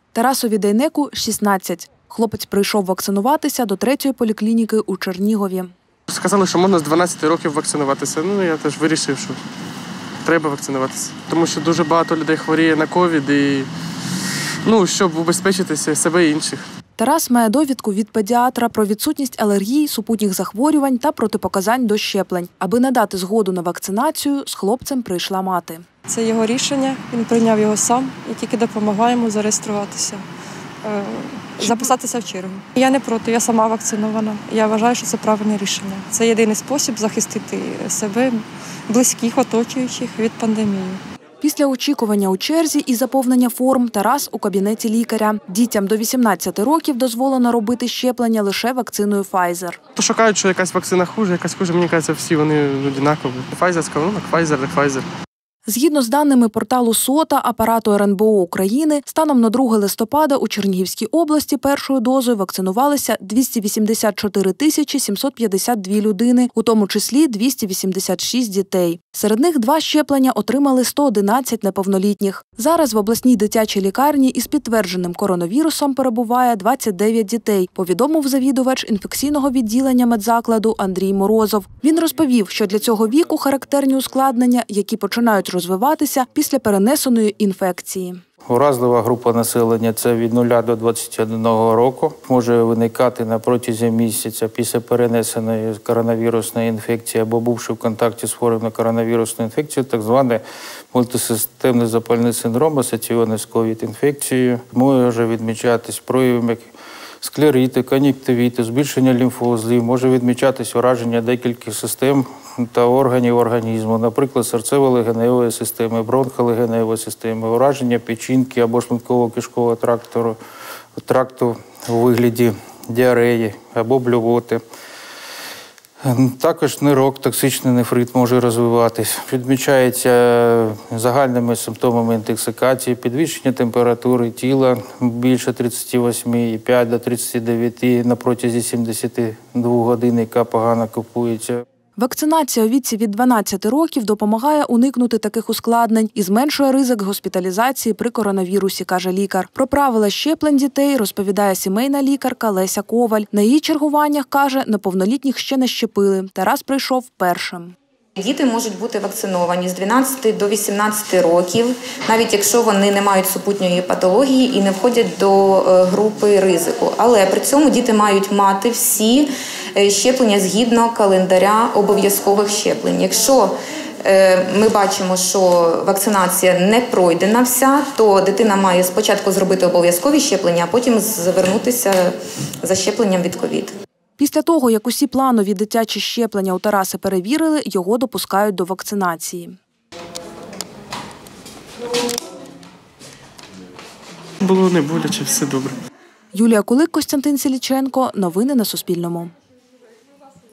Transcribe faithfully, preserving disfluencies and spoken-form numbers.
Тарасові Дейнеку – шістнадцять. Хлопець прийшов вакцинуватися до третьої поліклініки у Чернігові. Сказали, що можна з дванадцяти років вакцинуватися. Ну, я теж вирішив, що треба вакцинуватися. Тому що дуже багато людей хворіє на ковід, і, ну, щоб убезпечитися себе і інших. Тарас має довідку від педіатра про відсутність алергій, супутніх захворювань та протипоказань до щеплень. Аби надати згоду на вакцинацію, з хлопцем прийшла мати. Це його рішення, він прийняв його сам і тільки допомагаємо зареєструватися, записатися в чергу. Я не проти, я сама вакцинована. Я вважаю, що це правильне рішення. Це єдиний спосіб захистити себе, близьких, оточуючих від пандемії. Після очікування у черзі і заповнення форм Тарас у кабінеті лікаря. Дітям до вісімнадцяти років дозволено робити щеплення лише вакциною Pfizer. То шукають, що якась вакцина хуже, якась хуже. Мені кажеться, всі вони однакові. Pfizer сказав, ну так Pfizer, так Pfizer. Згідно з даними порталу СОТА, апарату ер ен бе о України, станом на друге листопада у Чернігівській області першою дозою вакцинувалися двісті вісімдесят чотири тисячі сімсот п'ятдесят дві людини, у тому числі двісті вісімдесят шість дітей. Серед них два щеплення отримали сто одинадцять неповнолітніх. Зараз в обласній дитячій лікарні із підтвердженим коронавірусом перебуває двадцять дев'ять дітей, повідомив завідувач інфекційного відділення медзакладу Андрій Морозов. Він розповів, що для цього віку характерні ускладнення, які починають розвиватися після перенесеної інфекції. Уразлива група населення – це від нуля до двадцяти одного року. Може виникати на протязі місяця після перенесеної коронавірусної інфекції або бувши в контакті з хворим на коронавірусну інфекцію, так званий мультисистемний запальний синдром, асоційований з ковід-інфекцією. Може відмічатись проявами склерити, кон'юнктивіту, збільшення лімфоузлів, може відмічатись ураження декількох систем та органів організму, наприклад, серцево-легеневої системи, бронхолегеневої системи, ураження печінки або шлунково-кишкового тракту, тракту у вигляді діареї або блювоти. Також нирок, токсичний нефрит може розвиватись. Відмічається загальними симптомами інтоксикації, підвищення температури тіла більше тридцяти восьми і п'ять до тридцяти дев'яти на протязі сімдесяти двох годин, яка погано купується. Вакцинація у віці від дванадцяти років допомагає уникнути таких ускладнень і зменшує ризик госпіталізації при коронавірусі, каже лікар. Про правила щеплень дітей розповідає сімейна лікарка Леся Коваль. На її чергуваннях, каже, неповнолітніх ще не щепили. Тарас прийшов першим. Діти можуть бути вакциновані з дванадцяти до вісімнадцяти років, навіть якщо вони не мають супутньої патології і не входять до групи ризику. Але при цьому діти мають мати всі щеплення згідно календаря обов'язкових щеплень. Якщо ми бачимо, що вакцинація не пройдена вся, то дитина має спочатку зробити обов'язкові щеплення, а потім звернутися за щепленням від ковід. Після того, як усі планові дитячі щеплення у Тараса перевірили, його допускають до вакцинації. Було не боляче, все добре. Юлія Кулик, Костянтин Селіченко. Новини на Суспільному.